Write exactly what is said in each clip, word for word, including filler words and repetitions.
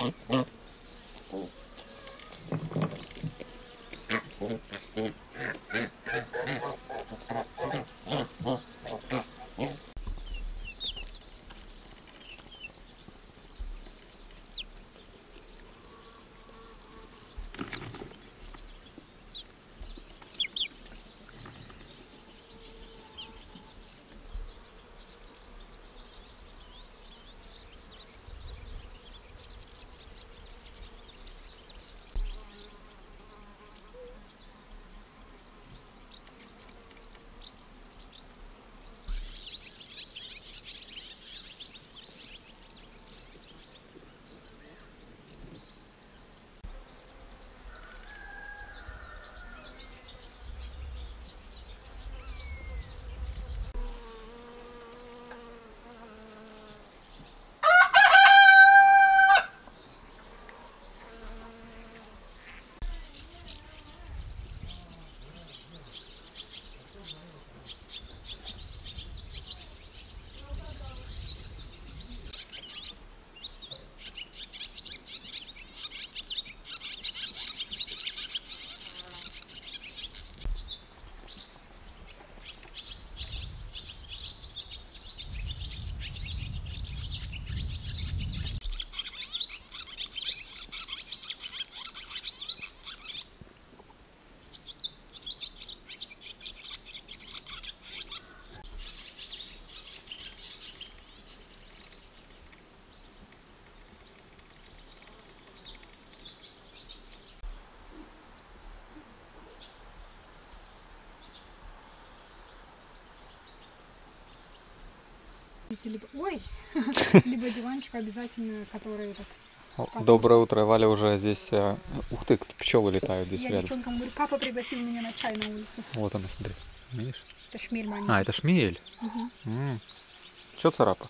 Либо, ой, либо диванчик обязательно, который этот. Доброе утро, Валя уже здесь. Ух ты, пчелы летают здесь я рядом. девчонкам говорю, папа пригласил меня на чай на улицу. Вот она, смотри, видишь? Это шмель маленький. А, это шмель. Угу. М-м. Чё, царапа?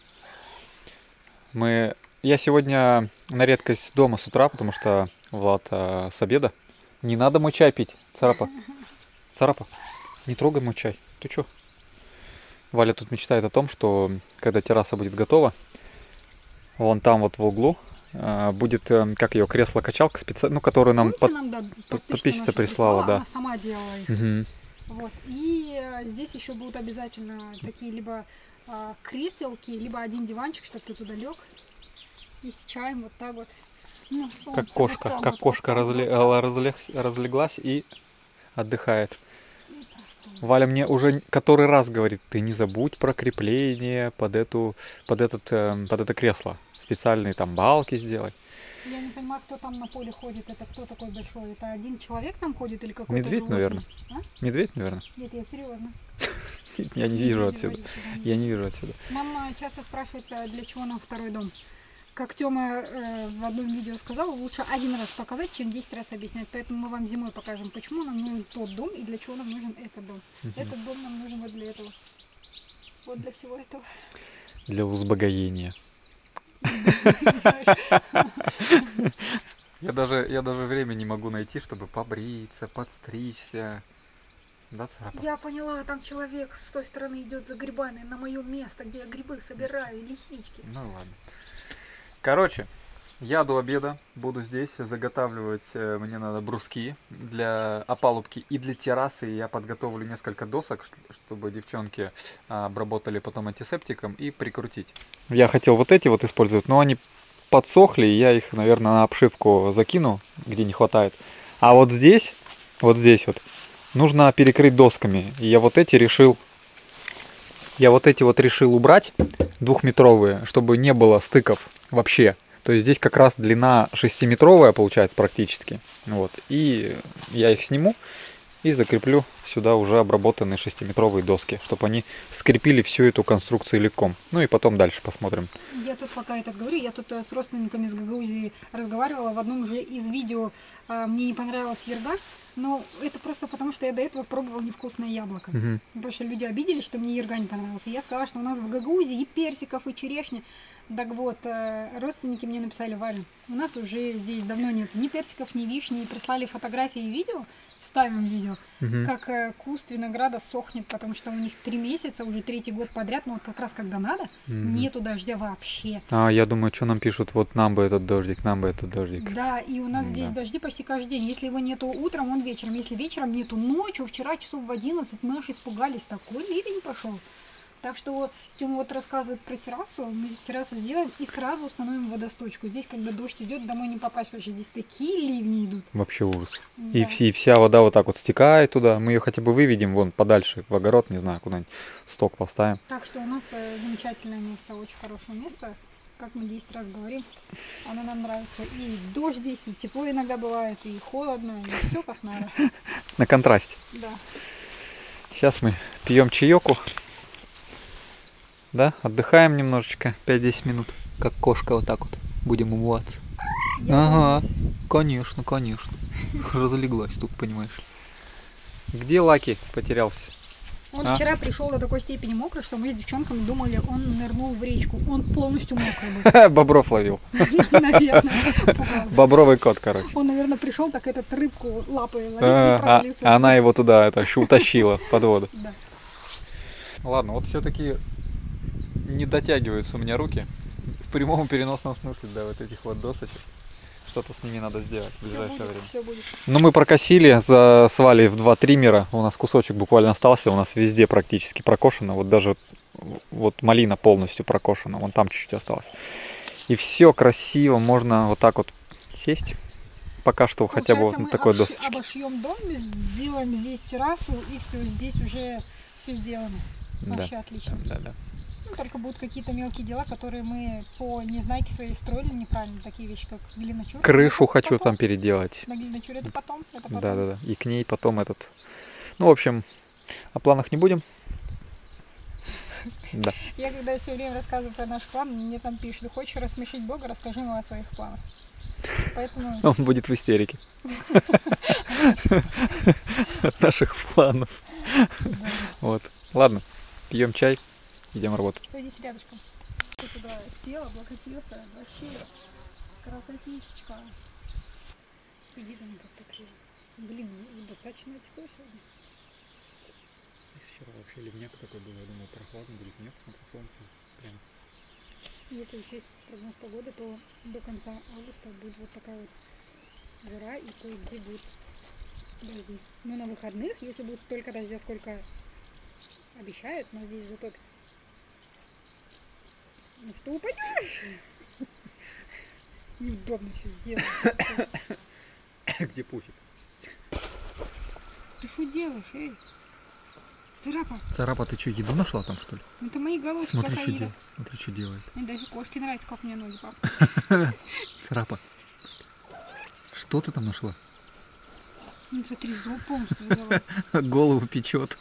Мы... Я сегодня на редкость дома с утра, потому что Влад а, с обеда. Не надо мой чай пить, царапа. Царапа, не трогай мой чай. Ты чё? Валя тут мечтает о том, что когда терраса будет готова, вон там вот в углу а, будет, как ее, кресло-качалка, специ... ну, которую нам, под... нам да, подписчица прислала, да. Она сама делала их. Угу. Вот. И а, здесь еще будут обязательно такие либо а, креселки, либо один диванчик, чтобы ты туда лег. И с чаем вот так вот. Ну, солнце, как кошка, вот там, как вот, кошка вот там, разле... вот разлег... разлеглась и отдыхает. И Валя мне уже который раз говорит, ты не забудь про крепление под эту, под этот, э, под это кресло. Специальные там балки сделай. Я не понимаю, кто там на поле ходит. Это кто такой большой? Это один человек там ходит или какой-то Медведь, животное? наверное. А? Медведь, наверное. Нет, я серьезно. Я не вижу отсюда. Я не вижу отсюда. Мама часто спрашивает, для чего нам второй дом. Как Тёма э, в одном видео сказал, лучше один раз показать, чем десять раз объяснять. Поэтому мы вам зимой покажем, почему нам нужен тот дом и для чего нам нужен этот дом. Uh-huh. Этот дом нам нужен вот для этого. Вот для всего этого. Для узбогоения. Я даже, я даже время не могу найти, чтобы побриться, подстричься. Да, царапа? Я поняла, там человек с той стороны идет за грибами на мое место, где я грибы собираю, лисички. Ну ладно. Короче, я до обеда буду здесь заготавливать, мне надо бруски для опалубки и для террасы. Я подготовлю несколько досок, чтобы девчонки обработали потом антисептиком и прикрутить. Я хотел вот эти вот использовать, но они подсохли, и я их, наверное, на обшивку закину, где не хватает. А вот здесь, вот здесь вот, нужно перекрыть досками. И я вот эти решил, я вот эти вот решил убрать, двухметровые, чтобы не было стыков вообще. То есть здесь как раз длина шестиметровая получается практически. Вот. И я их сниму и закреплю сюда уже обработанные шестиметровые доски, чтобы они скрепили всю эту конструкцию целиком. Ну и потом дальше посмотрим. Я тут пока это говорю, я тут с родственниками из Гагаузии разговаривала. В одном же из видео а, мне не понравилась ерга. Но это просто потому, что я до этого пробовала невкусное яблоко. Угу. Потому что люди обиделись, что мне ерга не понравилась. И я сказала, что у нас в Гагаузии и персиков, и черешни. Так вот, родственники мне написали: Валя, у нас уже здесь давно нету ни персиков, ни вишни. И прислали фотографии и видео, вставим видео, угу. как э, куст винограда сохнет, потому что у них три месяца, уже третий год подряд, ну вот как раз когда надо, Мгм. нету дождя вообще. А, я думаю, что нам пишут, вот нам бы этот дождик, нам бы этот дождик. Да, и у нас здесь Да. дожди почти каждый день. Если его нету утром, он вечером. Если вечером нету ночью, вчера часов в одиннадцать мы аж испугались, такой ливень пошел. Так что Тёма вот рассказывает про террасу, мы террасу сделаем и сразу установим водосточку. Здесь, когда дождь идет, домой не попасть, потому что здесь такие ливни идут. Вообще ужас. И, Да. вс- и вся вода вот так вот стекает туда. Мы ее хотя бы выведем вон подальше, в огород, не знаю, куда-нибудь сток поставим. Так что у нас э, замечательное место, очень хорошее место. Как мы десять раз говорим, оно нам нравится. И дождь здесь, и тепло иногда бывает, и холодно, и все как надо. На контрасте. Да. Сейчас мы пьем чаеку. Да, отдыхаем немножечко, пять-десять минут. Как кошка вот так вот. Будем умываться. Я Ага, конечно, конечно. Разлеглась тут, понимаешь. Где Лаки потерялся? Он А? вчера пришел до такой степени мокрый, что мы с девчонками думали, он нырнул в речку. Он полностью мокрый был. Бобров ловил. Наверное. Пугал. Бобровый кот, короче. Он, наверное, пришел, так этот рыбку лапой ловил и А, провалился. а она его туда это, ещё утащила под воду. Да. Ладно, вот все-таки не дотягиваются у меня руки. В прямом и переносном смысле, да, вот этих вот досочек. Что-то с ними надо сделать в Все ближайшее будет, время. все будет. Ну, мы прокосили за свали в два триммера. У нас кусочек буквально остался. У нас везде практически прокошено. Вот даже вот малина полностью прокошена. Вон там чуть-чуть осталось. И все красиво. Можно вот так вот сесть. Пока что хотя бы вот на такой досочке. Обошьем дом, сделаем здесь террасу, и все, здесь уже все сделано. Вообще Да, отлично. да, да. Ну, только будут какие-то мелкие дела, которые мы по незнайке своей строили неправильно. Такие вещи, как глиночур. Крышу Это хочу потом. там переделать. На глиночуре это потом, это потом. Да, да, да. И к ней потом этот. Ну, в общем, о планах не будем. Да. Я когда все время рассказываю про наш план, мне там пишут, хочешь рассмешить Бога, расскажи ему о своих планах. Поэтому Он будет в истерике. От наших планов. да. Вот. Ладно, пьем чай, идем работать. Садись рядышком. Ты туда сел, облокотился, вообще красотищечка. Иди там как-то криво. Блин, достаточно тепло сегодня. Вчера вообще ливняк такой был, я думал прохладно будет, нет, смотри, солнце прям. Если учесть прогноз погоды, то до конца августа будет вот такая вот жара и кое-где будет дожди. Но на выходных, если будет столько дождя, сколько обещают, нас здесь затопит. Ну что упадешь? Неудобно все сделать. Где пуфик? Ты что делаешь, эй? Царапа, Царапа, ты что, еду нашла там, что ли? это мои головки, Смотри, как что Аида. делает. Смотри, что делает. Мне даже кошке нравится, как у меня ноги папа. Царапа. Что ты там нашла? Ну смотри, зуб полностью взяла. Голову печет.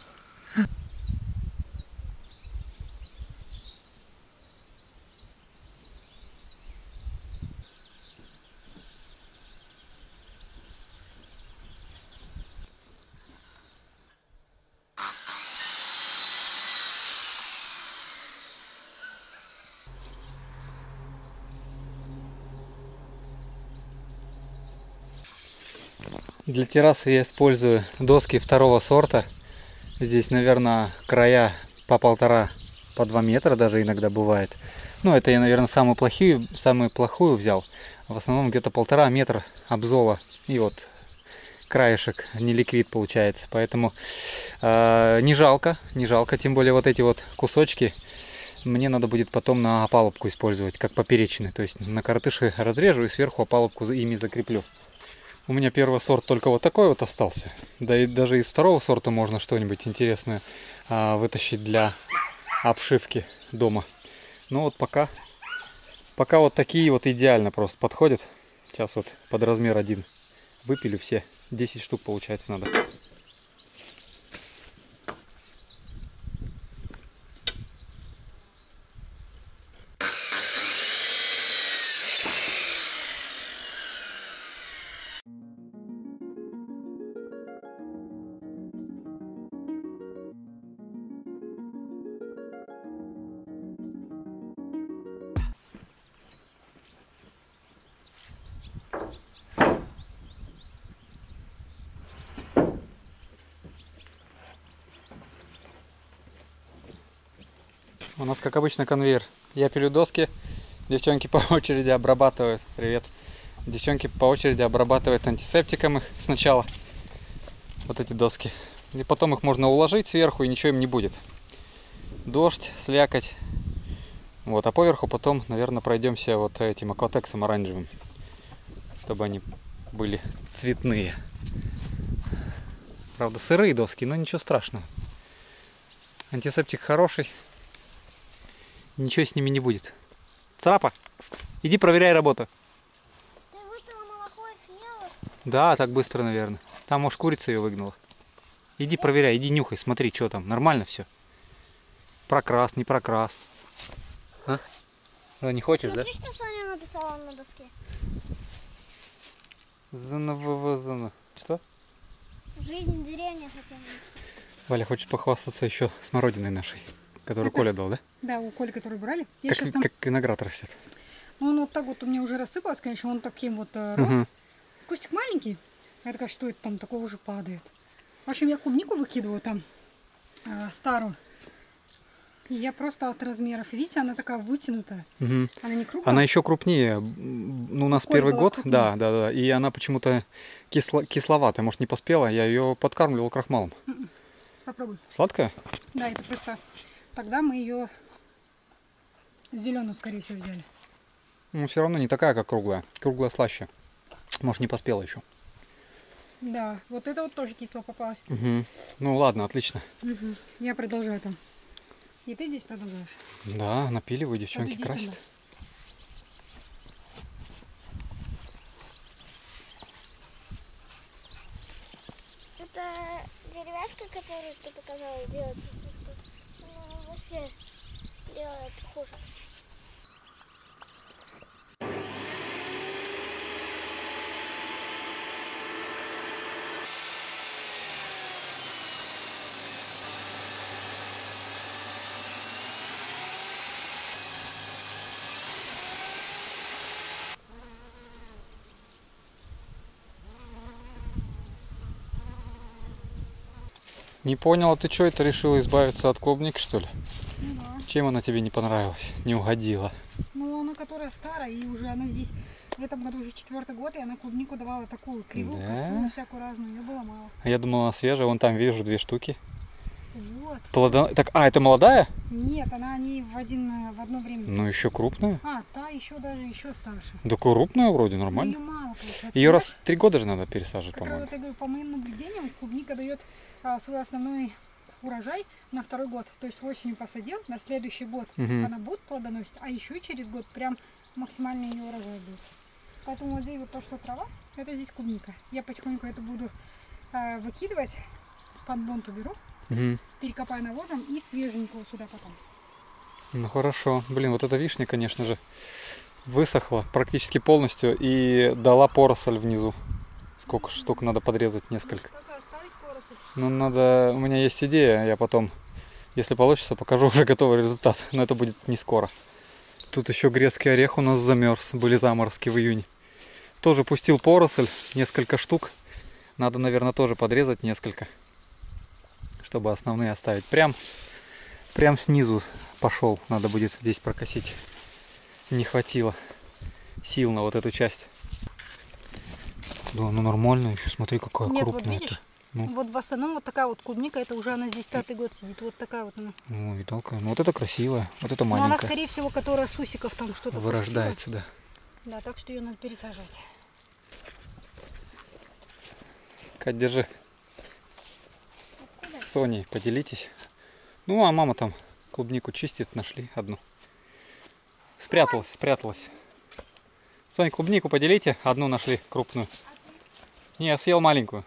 Для террасы я использую доски второго сорта. Здесь, наверное, края по полтора, по два метра даже иногда бывает. Ну, это я, наверное, самую плохую, самую плохую взял. В основном где-то полтора метра обзола. И вот краешек не ликвид получается. Поэтому э, не жалко, не жалко. Тем более вот эти вот кусочки мне надо будет потом на опалубку использовать, как поперечины. То есть на коротыши разрежу и сверху опалубку ими закреплю. У меня первый сорт только вот такой вот остался. Да и даже из второго сорта можно что-нибудь интересное а, вытащить для обшивки дома. Ну вот пока, пока вот такие вот идеально просто подходят. Сейчас вот под размер один выпилю все. десять штук получается надо. У нас, как обычно, конвейер. Я пилю доски, девчонки по очереди обрабатывают. Привет. Девчонки по очереди обрабатывают антисептиком их сначала. Вот эти доски. И потом их можно уложить сверху, и ничего им не будет. Дождь, слякоть. Вот, а поверху потом, наверное, пройдемся вот этим акватексом оранжевым, чтобы они были цветные. Правда, сырые доски, но ничего страшного. Антисептик хороший. Ничего с ними не будет. Цапа, иди проверяй работу. Ты выпила молоко и съела? Да, так быстро, наверное. Там, может, курица ее выгнала. Иди проверяй, иди нюхай, смотри, что там. Нормально все? Прокрас, не прокрас. А? Ну, не хочешь, да? Смотри, что Соня написала на доске. Зна. Что? Жизнь в деревне хотя бы. Валя хочет похвастаться еще смородиной нашей, которую Это- Коля дал, да? Да, у Коли, который брали. Я Как, сейчас там... как виноград растет. Ну, он вот так вот у меня уже рассыпалось, конечно, он таким вот э, рос. Угу. Кустик маленький. Я такая, что это там такого уже падает. В общем, я клубнику выкидываю там, э, старую. И я просто от размеров. Видите, она такая вытянутая. Угу. Она не круглая. Она еще крупнее. Ну, у нас Коля первый была год, крупнее. да, да, да. И она почему-то кисло, кисловатая, может, не поспела. Я ее подкармливал крахмалом. Попробуй. Сладкая? Да, это просто... Тогда мы ее зеленую, скорее всего, взяли. Ну, все равно не такая, как круглая. Круглая слаще. Может, не поспела еще. Да, вот это вот тоже кисло попалось. Угу. Ну, ладно, отлично. Мгм. Я продолжаю там. И ты здесь продолжаешь. Да, напиливай, девчонки, Подойдите красят. туда. Это деревяшка, которую ты показала делать. Ну, вообще делает хуже. Не понял, а ты что это решила избавиться от клубники, что ли? Ну да. Чем она тебе не понравилась? Не угодила? Ну, она которая старая, и уже она здесь в этом году уже четвертый год, и она клубнику давала такую кривую, Да? косую, всякую разную. Ее было мало. А я думал, она свежая. Вон там вижу две штуки. Вот. Плодо... Так, а, это молодая? Нет, она не в, один, э, в одно время. Ну, еще крупная. А, та еще даже еще старше. Да крупная вроде, Но нормально. ее мало получается. Ее Понимаешь, раз в три года же надо пересаживать, как раз по-моему. вот я говорю, по моим наблюдениям, клубника дает а, свой основной урожай на второй год. То есть осенью посадил, на следующий год Мгм. она будет плодоносить, а еще через год прям максимальный ее урожай будет. Поэтому вот здесь вот то, что трава, это здесь клубника. Я потихоньку это буду а, выкидывать, с подбонту беру, Мгм. перекопаю навозом и свеженького сюда потом. Ну хорошо. Блин, вот эта вишня, конечно же, высохла практически полностью и дала поросль внизу. Сколько штук надо подрезать? Несколько. Только оставить поросль. Ну, надо... У меня есть идея, я потом, если получится, покажу уже готовый результат. Но это будет не скоро. Тут еще грецкий орех у нас замерз. Были заморозки в июне. Тоже пустил поросль, несколько штук. Надо, наверное, тоже подрезать несколько, чтобы основные оставить. Прям, прям снизу пошел. Надо будет здесь прокосить. Не хватило сил на вот эту часть. Да, ну нормально еще. Смотри, какая Нет, вот крупная. видишь, Ну. вот в основном вот такая вот клубника, это уже она здесь пятый год сидит. Вот такая вот она. Ну, видалка. Ну, вот это красивая, вот это Но она, маленькая. скорее всего, которая с усиков там что-то Вырождается, да. пустила. Да, так что ее надо пересаживать. Кать, держи. С Соней поделитесь. Ну, а мама там клубнику чистит, нашли одну. Спряталась, спряталась. Сонь, клубнику поделите, одну нашли, крупную. Не, я съел маленькую.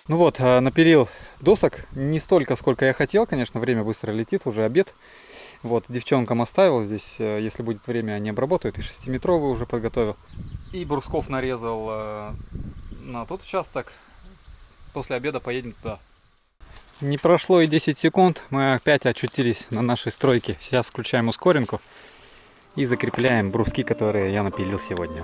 Ну вот, напилил досок. Не столько, сколько я хотел, конечно, время быстро летит, уже обед. Вот, девчонкам оставил здесь, если будет время, они обработают. И шестиметровый уже подготовил. И брусков нарезал э, на тот участок. После обеда поедем туда. Не прошло и десять секунд, мы опять очутились на нашей стройке. Сейчас включаем ускоренку и закрепляем бруски, которые я напилил сегодня.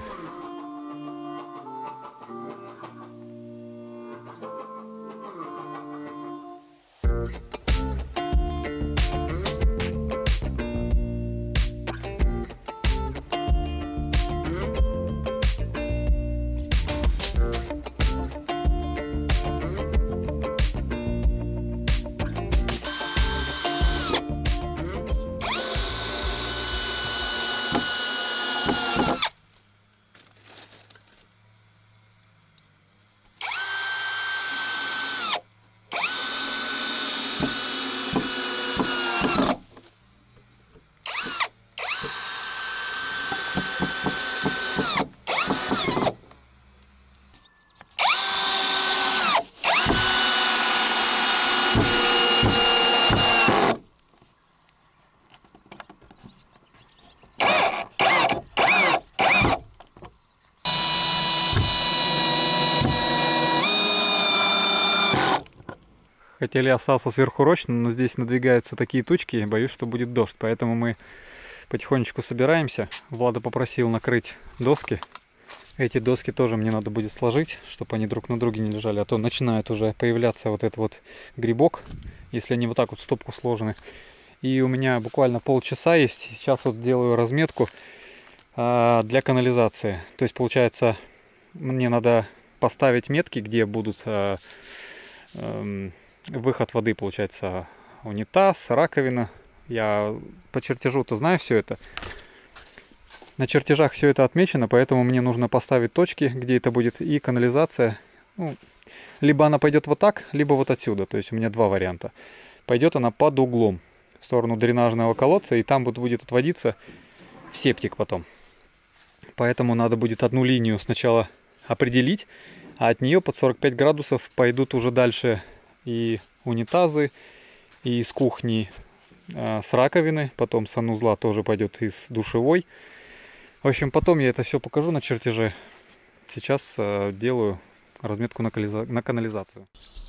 Хотели остаться сверхурочно, но здесь надвигаются такие тучки, боюсь, что будет дождь. Поэтому мы потихонечку собираемся. Влада попросил накрыть доски. Эти доски тоже мне надо будет сложить, чтобы они друг на друге не лежали. А то начинает уже появляться вот этот вот грибок, если они вот так вот в стопку сложены. И у меня буквально полчаса есть. Сейчас вот делаю разметку а, для канализации. То есть, получается, мне надо поставить метки, где будут... А, а, выход воды, получается, унитаз, раковина. Я по чертежу-то знаю все это. На чертежах все это отмечено, поэтому мне нужно поставить точки, где это будет, и канализация. Ну, либо она пойдет вот так, либо вот отсюда. То есть у меня два варианта. Пойдет она под углом в сторону дренажного колодца, и там вот будет отводиться в септик потом. Поэтому надо будет одну линию сначала определить, а от нее под сорок пять градусов пойдут уже дальше и унитазы, и из кухни э, с раковины, потом с санузла тоже пойдет из душевой. В общем, потом я это все покажу на чертеже. Сейчас э, делаю разметку на, на канализацию.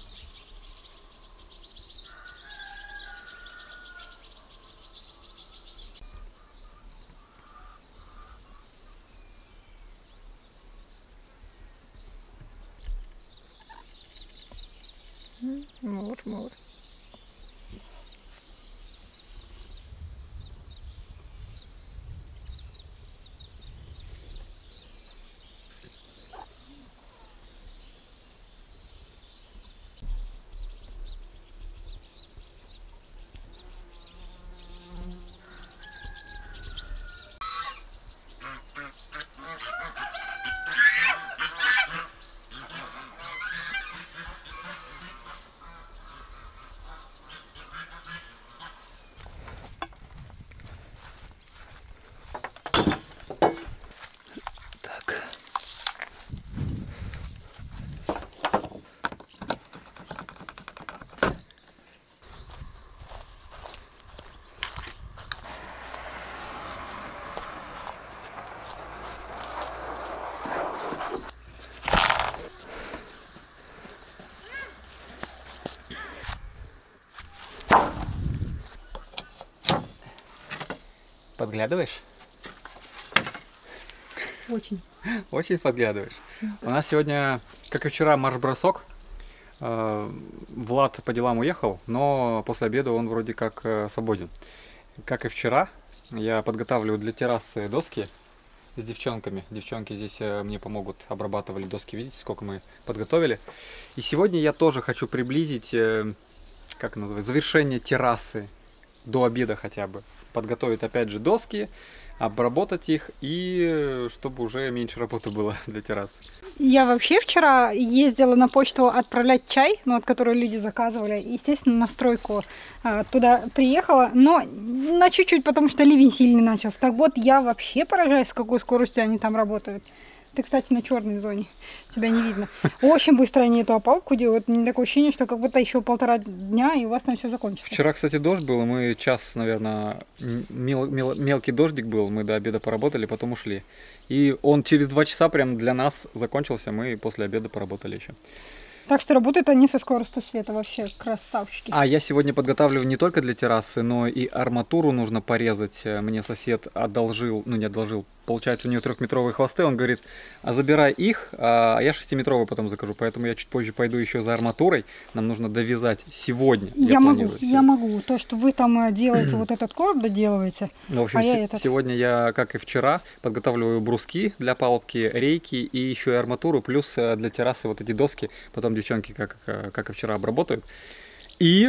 Мур, мур. Подглядываешь? Очень. Очень подглядываешь. У нас сегодня, как и вчера, марш-бросок. Влад по делам уехал, но после обеда он вроде как свободен. Как и вчера, я подготавливаю для террасы доски с девчонками. Девчонки здесь мне помогут, обрабатывали доски. Видите, сколько мы подготовили. И сегодня я тоже хочу приблизить, как называется, завершение террасы до обеда хотя бы. Подготовить опять же доски, обработать их, и чтобы уже меньше работы было для террасы. Я вообще вчера ездила на почту отправлять чай, ну, от которой люди заказывали. Естественно, на стройку а, туда приехала, но на чуть-чуть, потому что ливень сильный начался. Так вот, я вообще поражаюсь, с какой скоростью они там работают. Ты, кстати, на черной зоне. Тебя не видно. Очень быстро они эту опалку делают. У меня такое ощущение, что как будто еще полтора дня, и у вас там все закончится. Вчера, кстати, дождь был, и мы час, наверное, мел, мел, мелкий дождик был, мы до обеда поработали, потом ушли. И он через два часа прям для нас закончился, мы после обеда поработали еще. Так что работают они со скоростью света, вообще красавчики. А я сегодня подготавливаю не только для террасы, но и арматуру нужно порезать. Мне сосед одолжил, ну не одолжил, получается у него трехметровые хвосты, он говорит, а забирай их, а я шестиметровый потом закажу, поэтому я чуть позже пойду еще за арматурой, нам нужно довязать сегодня. Я, я могу, я могу, то, что вы там делаете, вот этот короб доделываете. В общем, а се- я этот... сегодня я, как и вчера, подготавливаю бруски для палубки, рейки и еще и арматуру, плюс для террасы вот эти доски, потом девчонки, как, как и вчера, обработают. И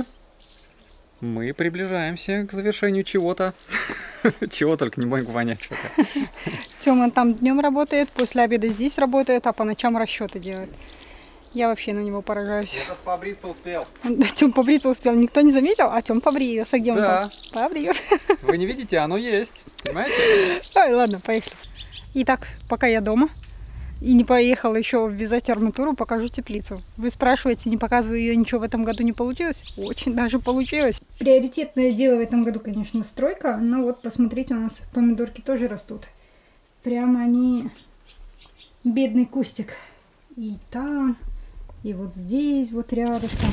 мы приближаемся к завершению чего-то. Чего только не могу понять пока. Тёма там днем работает, после обеда здесь работает, а по ночам расчеты делает. Я вообще на него поражаюсь. Я побриться успел. Тём побриться успел, никто не заметил, а Тём побрился. Где он Да. там? Побрился. Вы не видите, оно есть. Понимаете? Ой, ладно, поехали. Итак, пока я дома и не поехала еще вязать арматуру, покажу теплицу. Вы спрашиваете, не показываю ее, ничего в этом году не получилось? Очень даже получилось. Приоритетное дело в этом году, конечно, стройка, но вот посмотрите, у нас помидорки тоже растут. Прямо они бедный кустик. И там, и вот здесь, вот рядышком.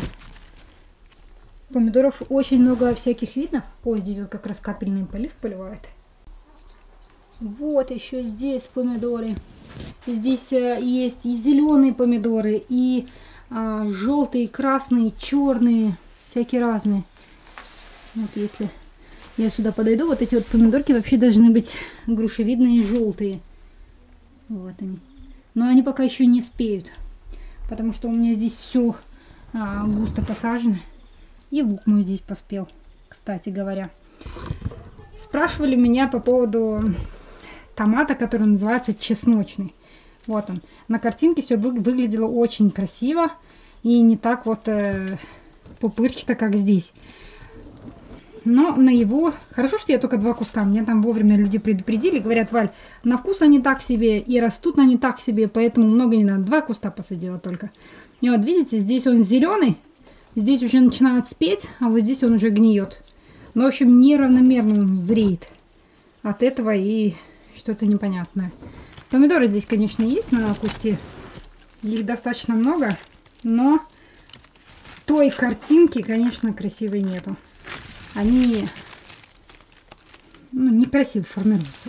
Помидоров очень много всяких видно. Ой, здесь вот как раз капельный полив поливает. Вот еще здесь помидоры. Здесь э, есть и зеленые помидоры, и э, желтые, красные, черные, всякие разные. Вот если я сюда подойду, вот эти вот помидорки вообще должны быть грушевидные и желтые. Вот они. Но они пока еще не спеют, потому что у меня здесь все а, густо посажено. И лук мой здесь поспел, кстати говоря. Спрашивали меня по поводу томата, который называется чесночный. Вот он. На картинке все вы, выглядело очень красиво и не так вот э, пупырчато, как здесь. Но на его... Хорошо, что я только два куста. Мне там вовремя люди предупредили. Говорят, Валь, на вкус они так себе и растут они так себе, поэтому много не надо. Два куста посадила только. И вот видите, здесь он зеленый, здесь уже начинает спеть, а вот здесь он уже гниет. Ну, в общем, неравномерно он зреет от этого и что-то непонятное. Помидоры здесь, конечно, есть на кусте. Их достаточно много, но той картинки, конечно, красивой нету. Они ну, некрасиво формируются.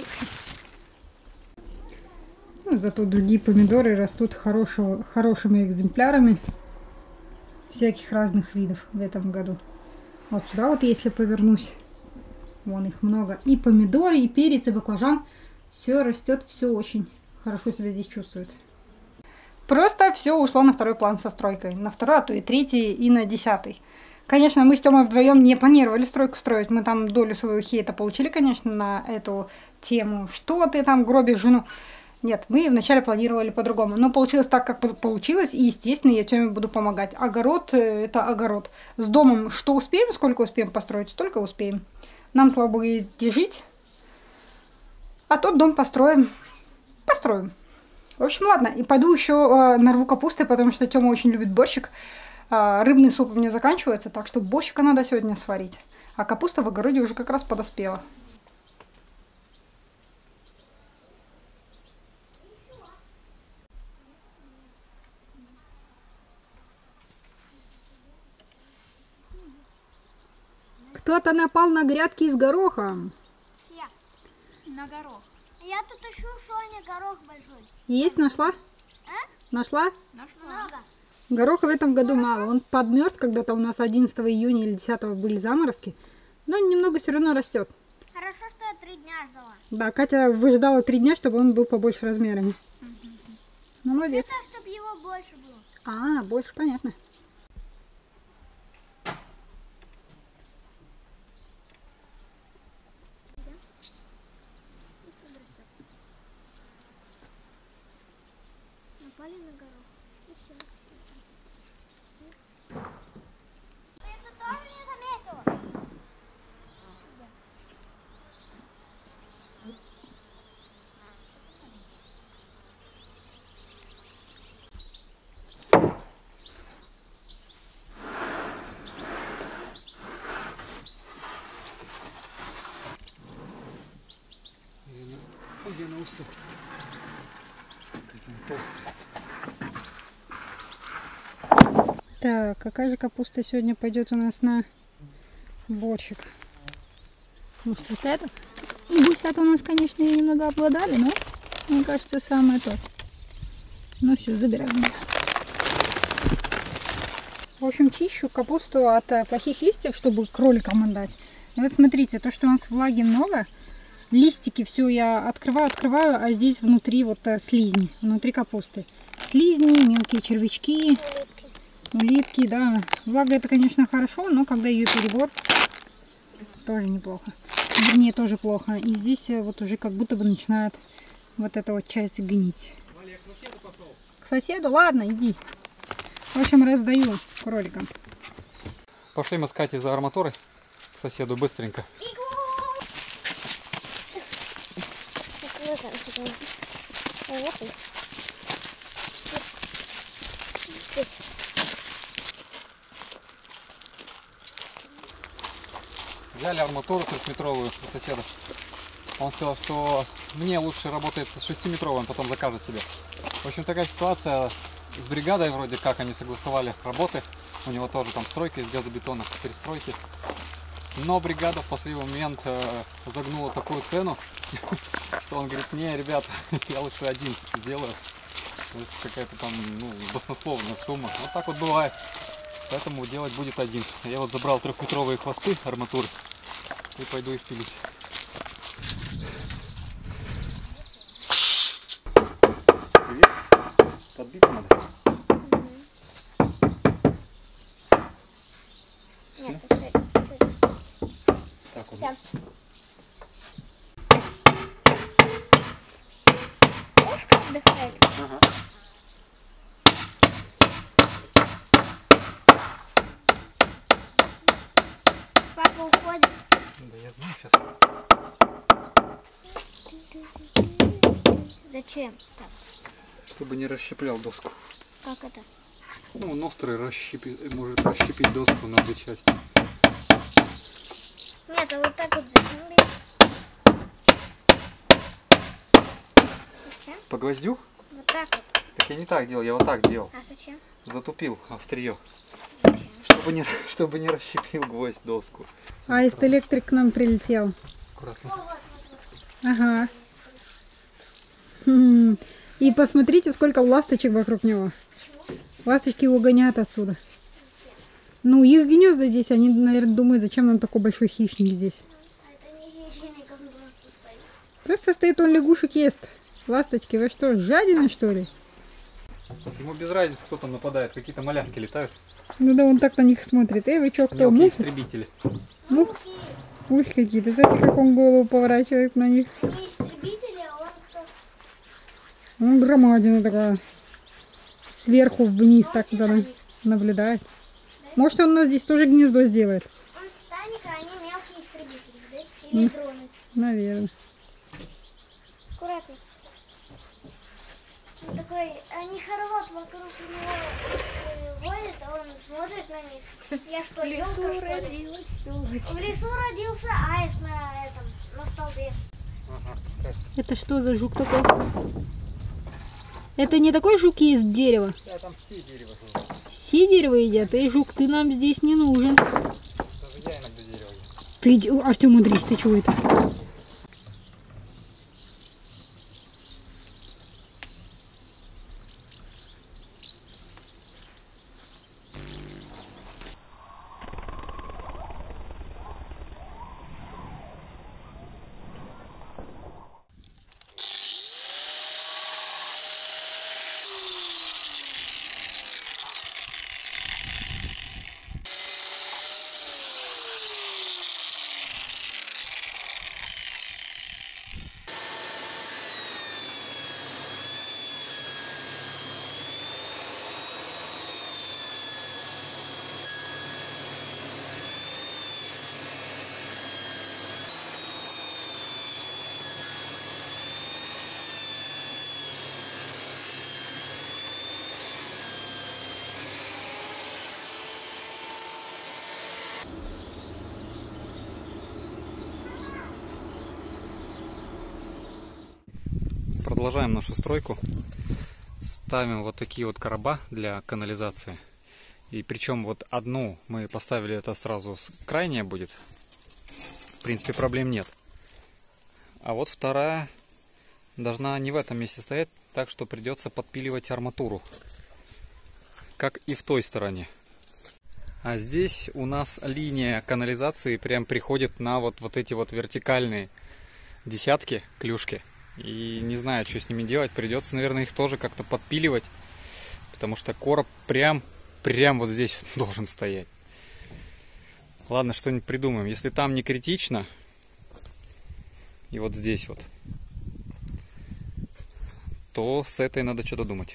Ну, зато другие помидоры растут хорошего, хорошими экземплярами всяких разных видов в этом году. Вот сюда вот, если повернусь, вон их много. И помидоры, и перец, и баклажан. Все растет, все очень хорошо себя здесь чувствует. Просто все ушло на второй план со стройкой. На второй, а то и третий, и на десятый. Конечно, мы с Тёмой вдвоем не планировали стройку строить. Мы там долю своего хейта получили, конечно, на эту тему. Что ты там гробишь жену? Нет, мы вначале планировали по-другому. Но получилось так, как получилось. И, естественно, я Тёме буду помогать. Огород – это огород. С домом что успеем, сколько успеем построить, столько успеем. Нам, слава богу, есть где жить. А тот дом построим. Построим. В общем, ладно. И пойду еще э, нарву капусты, потому что Тёма очень любит борщик. Э, рыбный суп у меня заканчивается, так что борщика надо сегодня сварить. А капуста в огороде уже как раз подоспела. Кто-то напал на грядки с горохом. Я. На горох. Я тут ищу, что они горох большой. Есть, нашла? А? Нашла? Нашла. Много. Гороха в этом году мало. Он подмерз, когда-то у нас одиннадцатого июня или десятого были заморозки. Но немного все равно растет. Хорошо, что я три дня ждала. Да, Катя выждала три дня, чтобы он был побольше размерами. Ну, молодец. Это, чтобы его больше было. А, больше, понятно. Напали на горох. И все. Ты это тоже не заметила? Ой, она усохнет. Толстая. Так, какая же капуста сегодня пойдет у нас на борщик? Может, вот это? Гусята у нас, конечно, ее немного обладали, но мне кажется, самое то. Ну все, забираем. В общем, чищу капусту от плохих листьев, чтобы кроликам отдать. И вот смотрите, то, что у нас влаги много, листики все я открываю, открываю, а здесь внутри вот слизни, внутри капусты. Слизни, мелкие червячки, улитки, да. Влага это, конечно, хорошо, но когда ее перебор, тоже неплохо. Вернее, тоже плохо. И здесь вот уже как будто бы начинает вот эта вот часть гнить. К соседу? Ладно, иди. В общем, раздаю кроликам. Пошли мы с Катей за арматурой к соседу быстренько. Взяли арматуру трехметровую у соседа. Он сказал, что мне лучше работает с шестиметровой, он потом закажет себе. В общем, такая ситуация с бригадой вроде как, они согласовали работы. У него тоже там стройка из газобетона, перестройки. Но бригада в последний момент э, загнула такую цену, что он говорит: не, ребят, я лучше один сделаю. То есть какая-то там, ну, баснословная сумма. Вот так вот бывает. Поэтому делать будет один. Я вот забрал трехметровые хвосты арматуры и пойду их пилить. Привет. Подбить надо. Все? Так вот. Все. Ушко отдыхает. Ага. Папа уходит. Да я знаю сейчас. Зачем? Так, Чтобы не расщеплял доску. как это? Ну, он острый расщепит, может расщепить доску на две части. Нет, а вот так вот зачем? Зачем? По гвоздю? Вот так вот. Так я не так делал, я вот так делал. А зачем? Затупил острие. Зачем? Чтобы не, чтобы не расщепил гвоздь доску. А если электрик к нам прилетел? Аккуратно. О, вот, вот, вот. Ага. Хм. И посмотрите, сколько ласточек вокруг него. Ласточки его гоняют отсюда. Ну, их гнезда здесь, они, наверное, думают, зачем нам такой большой хищник здесь. А это не хищник, он просто стоит. Просто стоит, он лягушек ест. Ласточки, вы что, жадины, что ли? Ему без разницы, кто там нападает. Какие-то малявки летают. Ну да, он так на них смотрит. Эй, вы что, кто? Мелкие Мух? истребители. Мух? Ух, какие-то. Смотри, как он голову поворачивает на них. Не истребители, а он кто? Он громадина такая. Сверху вниз так туда наблюдает. Может, он у нас здесь тоже гнездо сделает? Он Титаник, а они мелкие истребители, да? Или дроны. Наверное. Аккуратно. Он такой, они хоровод вокруг него э, водят, а он смотрит на них. Я что, елка, что ли? В лесу родился аист на этом, на столбе. Ага. Это что за жук такой? Это не такой жук есть дерево. Да, там все дерево живут. Все дерево едят. Эй, жук, ты нам здесь не нужен. Даже я иногда дерево ем. Ты, иди- Артем, удрись, ты чего это? продолжаем нашу стройку. Ставим вот такие вот короба для канализации. И причем вот одну мы поставили, это сразу крайняя будет. В принципе, проблем нет. А вот вторая должна не в этом месте стоять, так что придется подпиливать арматуру. Как и в той стороне. А здесь у нас линия канализации прям приходит на вот, вот эти вот вертикальные десятки, клюшки. И не знаю, что с ними делать. Придется, наверное, их тоже как-то подпиливать. Потому что короб прям, прям вот здесь должен стоять. Ладно, что-нибудь придумаем. Если там не критично, и вот здесь вот, то с этой надо что-то думать.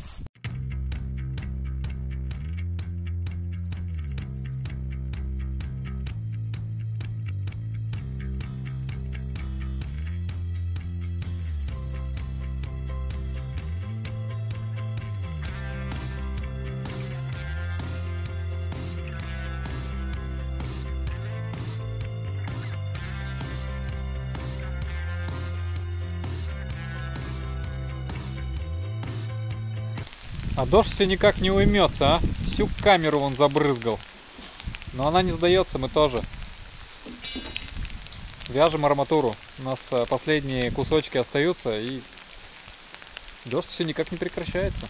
А дождь все никак не уймется, а? Всю камеру он забрызгал. Но она не сдается, мы тоже. Вяжем арматуру. У нас последние кусочки остаются, и дождь все никак не прекращается.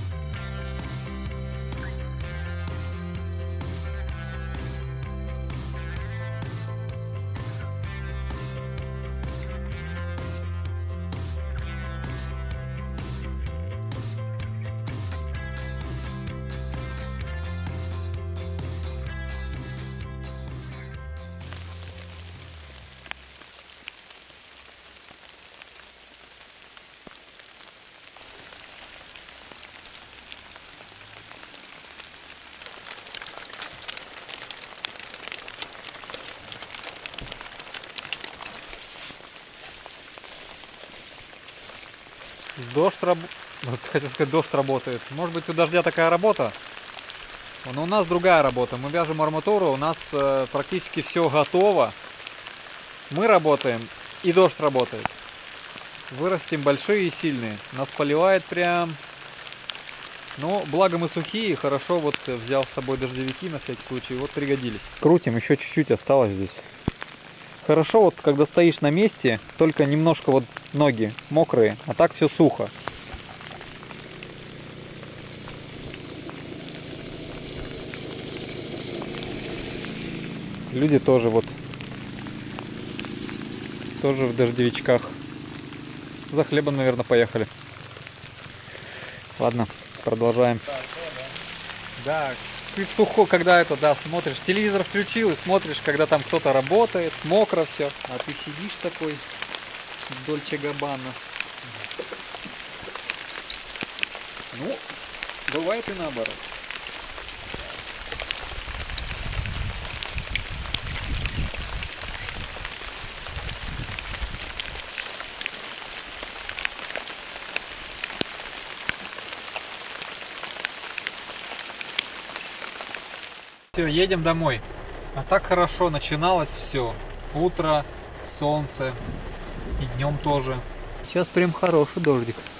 Дождь раб... вот, хотел сказать, дождь работает. Может быть, у дождя такая работа, но у нас другая работа. Мы вяжем арматуру, у нас э, практически все готово. Мы работаем, и дождь работает. Вырастим большие и сильные. Нас поливает прям. Но благо мы сухие, хорошо вот взял с собой дождевики на всякий случай, вот пригодились. Крутим, еще чуть-чуть осталось здесь. Хорошо, вот когда стоишь на месте, только немножко вот ноги мокрые, а так все сухо. Люди тоже вот, тоже в дождевичках. За хлебом, наверное, поехали. Ладно, продолжаем. Да, ты сухо, когда это, да, смотришь, телевизор включил и смотришь, когда там кто-то работает, мокро все, а ты сидишь такой, Дольче Габбана. Ну, бывает и наоборот. Все, едем домой. А так хорошо начиналось все. Утро, солнце и днем тоже. Сейчас прям хороший дождик.